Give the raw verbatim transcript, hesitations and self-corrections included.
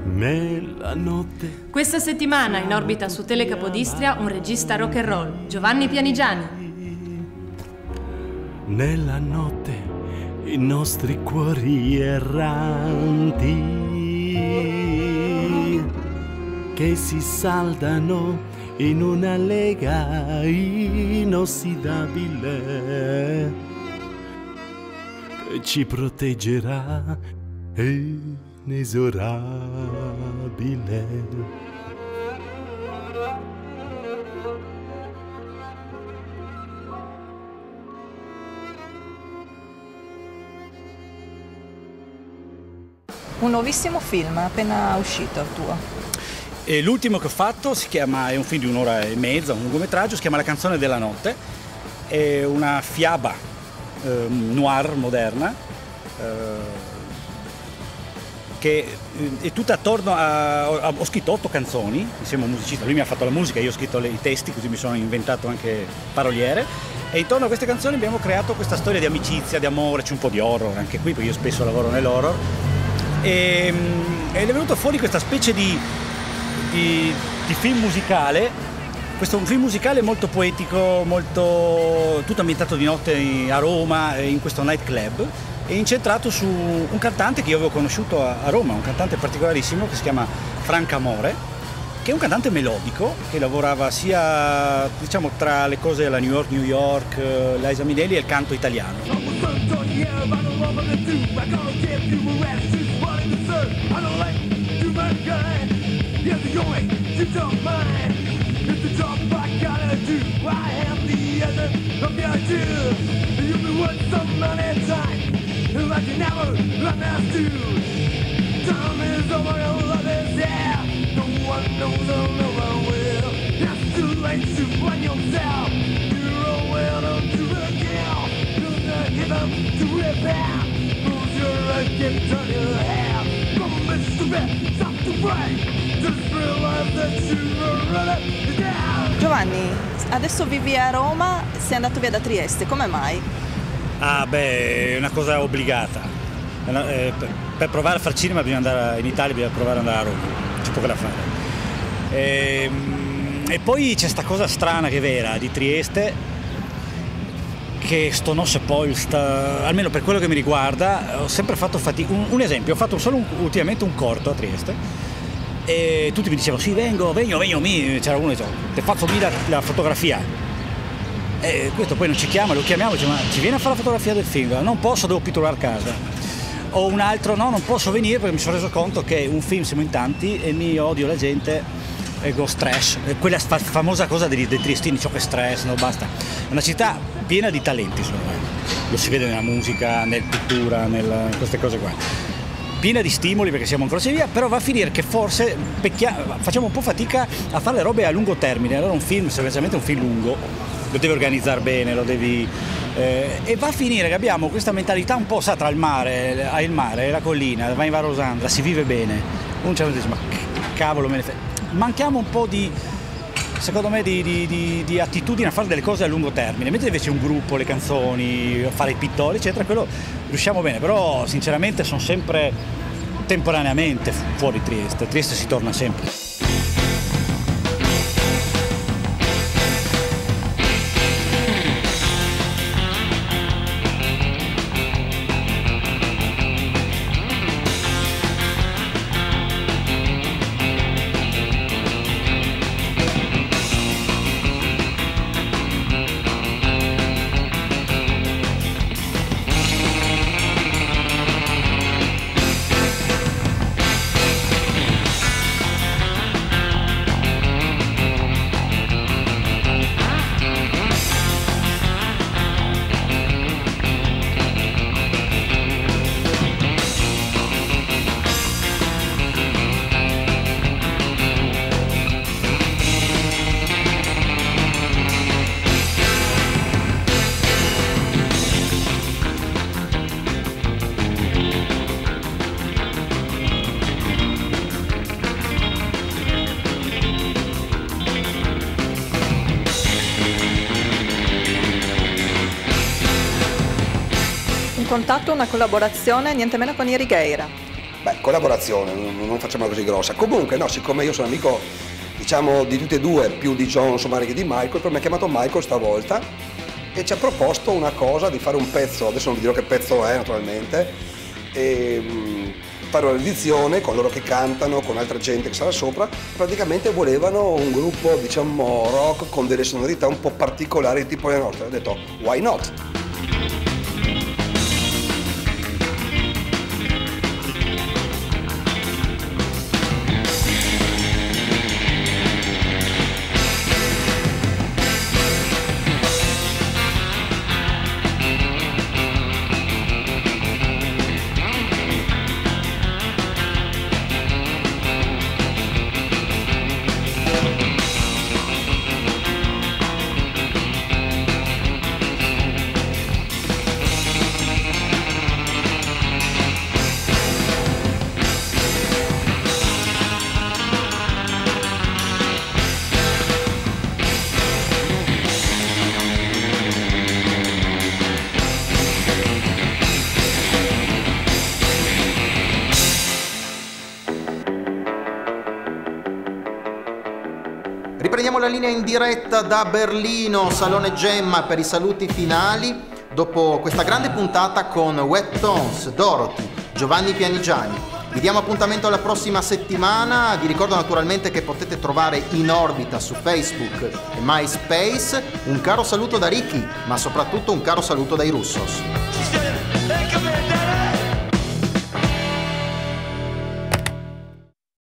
Nella notte. Questa settimana in orbita su Tele Capodistria un regista rock and roll, Giovanni Pianigiani. Nella notte i nostri cuori erranti che si saldano in una lega inossidabile che ci proteggerà inesorabile. Un nuovissimo film appena uscito tuo. E l'ultimo che ho fatto si chiama, è un film di un'ora e mezza, un lungometraggio, si chiama La canzone della notte. È una fiaba eh, noir moderna eh, che è tutta attorno a... Ho scritto otto canzoni insieme a un musicista, lui mi ha fatto la musica, io ho scritto i testi, così mi sono inventato anche paroliere, e intorno a queste canzoni abbiamo creato questa storia di amicizia, di amore, c'è un po' di horror anche qui, perché io spesso lavoro nell'horror, e, ed è venuto fuori questa specie di, di, di film musicale. Questo è un film musicale molto poetico, molto, tutto ambientato di notte a Roma, in questo nightclub, e incentrato su un cantante che io avevo conosciuto a Roma, un cantante particolarissimo che si chiama Frank Amore, che è un cantante melodico che lavorava sia, diciamo, tra le cose alla New York, New York, Liza Minnelli e il canto italiano. Giovanni, adesso vivi a Roma, sei andato via da Trieste, come mai? Ah beh, è una cosa obbligata. Per provare a fare cinema bisogna andare in Italia, bisogna provare ad andare a Roma, c'è poco da fare. E, e poi c'è sta cosa strana che è vera di Trieste, che sto no se poi, sta, almeno per quello che mi riguarda, ho sempre fatto fatica. Un, un esempio, ho fatto solo un, ultimamente un corto a Trieste e tutti mi dicevano sì vengo, vengo, vengo, mi. C'era uno che diceva ti faccio la, la fotografia. E questo poi non ci chiama, lo chiamiamo e dice ma ci viene a fare la fotografia del film? Non posso, devo pitturare casa. O un altro no, non posso venire perché mi sono reso conto che un film siamo in tanti e mi odio la gente, ego stress, quella famosa cosa dei, dei triestini, ciò che stress, no basta. È una città piena di talenti, secondo me, lo si vede nella musica, nella pittura, in queste cose qua, piena di stimoli perché siamo ancora via, però va a finire che forse pecchia, facciamo un po' fatica a fare le robe a lungo termine. Allora un film, semplicemente un film lungo, lo devi organizzare bene, lo devi... Eh, e va a finire che abbiamo questa mentalità un po', sa, tra il mare, hai il mare e la collina, vai in Val Rosandra, si vive bene, uno certo dice ma cavolo me ne fai, manchiamo un po' di, secondo me, di, di, di, di attitudine a fare delle cose a lungo termine, mentre invece un gruppo, le canzoni, fare i pittori eccetera, quello riusciamo bene, però sinceramente sono sempre temporaneamente fuori Trieste, Trieste si torna sempre. Un contatto, una collaborazione, niente meno con i Righeira. Beh, collaborazione, non, non facciamo così grossa. Comunque, no, siccome io sono amico, diciamo, di tutti e due, più di John insomma, che di Michael, poi mi ha chiamato Michael stavolta e ci ha proposto una cosa di fare un pezzo, adesso non vi dirò che pezzo è naturalmente, e mh, fare un'edizione con loro che cantano, con altra gente che sarà sopra. Praticamente volevano un gruppo, diciamo, rock con delle sonorità un po' particolari tipo le nostre. Ho detto, why not? Riprendiamo la linea in diretta da Berlino, Salone Gemma, per i saluti finali dopo questa grande puntata con Wet Tones, Dorothy, Giovanni Pianigiani. Vi diamo appuntamento alla prossima settimana. Vi ricordo naturalmente che potete trovare In Orbita su Facebook e MySpace. Un caro saluto da Ricky, ma soprattutto un caro saluto dai Russos.